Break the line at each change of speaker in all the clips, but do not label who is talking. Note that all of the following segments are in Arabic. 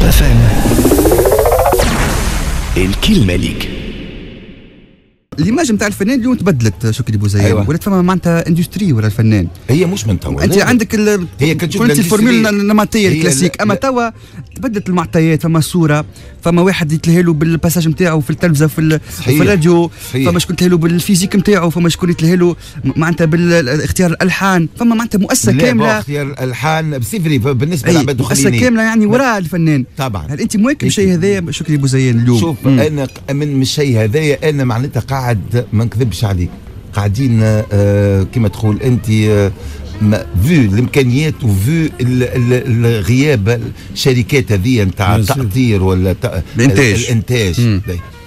FM. الكلمة ليك.
الإيماج نتاع الفنان اليوم تبدلت شكري بوزيان.
أيوة.
ولات فما معناتها اندستري ولا الفنان.
هي مش من توا.
انت عندك
هي كنت
الفورميل النمطيه الكلاسيك، اما توا تبدلت المعطيات. فما الصوره، فما واحد يتلهي له بالباساج نتاعو في التلفزه في الراديو، فما شكون يتلهي له بالفيزيك نتاعو، فما شكون يتلهي له معناتها بالاختيار الالحان، فما معناتها مؤسسه كامله.
اختيار الالحان بسيفري بالنسبه للعباد الدخليين
مؤسسه كامله يعني وراء الفنان.
طبعا.
هل انت مواكب الشيء هذايا شكري بوزيان اليوم؟
شوف انا من الشيء هذايا انا معناتها قاعد ما نكذبش عليك، قاعدين كما تقول انت فو الامكانيات وفو الغياب الشركات هذه نتاع التأطير ولا الانتاج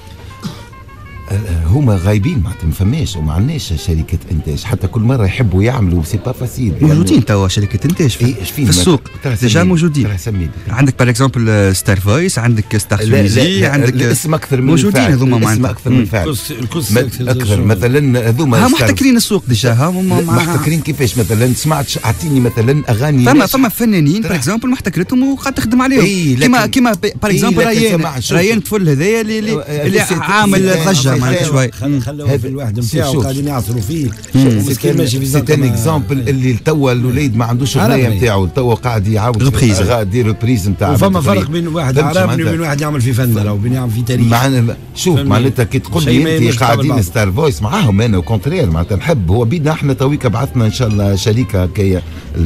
هما غايبين، معناتها ما فماش وما عندناش شركه انتاج، حتى كل مره يحبوا يعملوا سي با فاسيل.
موجودين توا شركه انتاج في السوق ديجا موجودين. عندك باغ اكزومبل ستار فويس، عندك ستار تونيزي، عندك
الاسم اكثر من
موجودين هذوما
معناتها اكثر من الفعل اكثر مثلا هذوما
محتكرين السوق ديجا. هما
محتكرين كيفاش؟ مثلا سمعت اعطيني مثلا اغاني
فما فنانين باغ اكزومبل محتكرتهم وقاعد تخدم عليهم كيما باغ اكزومبل ريان طفل هذايا اللي عامل ضجه معناتها شوي.
خلوه في الواحد نتاعو قاعدين يعصروا فيه مسكين ماشي في
زنقه. سي اكزومبل اللي توا الوليد ما عندوش اغنيه نتاعو، توا قاعد يعاود
دير
ريبريز نتاع.
وفما فرق بين واحد عربي وبين واحد يعمل في فن او بين يعمل في تاريخ.
شوف معناتها كي تقول لي انت قاعدين ستار فويس معاهم، انا كونترير معناتها نحب. هو بيدنا احنا تويكا بعثنا ان شاء الله شركه هكايا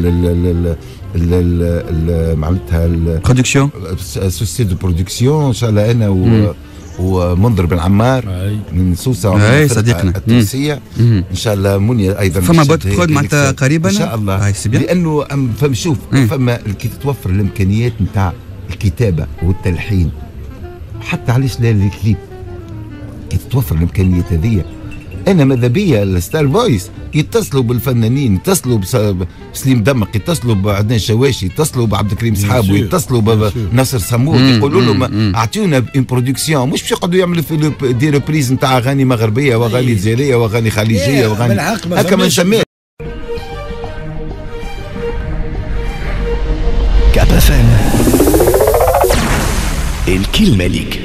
معناتها
برودكسيون
سوسيتي دو برودكسيون ان شاء الله انا ومنذر بن عمار من سوسه
صديقنا
التونسيه ان شاء الله. منيا ايضا
فما بوت معناتها قريبا
ان شاء الله، لانه فما شوف فما كي تتوفر الامكانيات نتاع الكتابه والتلحين، حتى علاش لا الكليب كي تتوفر الامكانيات هذه. انا ماذا بيا الستار فويس يتصلوا بالفنانين، يتصلوا بسليم دمق، يتصلوا بعدنان شواشي، يتصلوا بعبد الكريم سحابو، يتصلوا بنصر سمور، يقولوا لهم اعطيونا اون برودكسيون، مش باش يقعدوا يعملوا في دي ريبريز نتاع اغاني مغربيه واغاني جزائريه واغاني خليجيه واغاني هكا ما نسميها.
كاب اف ام الكلمه ليك.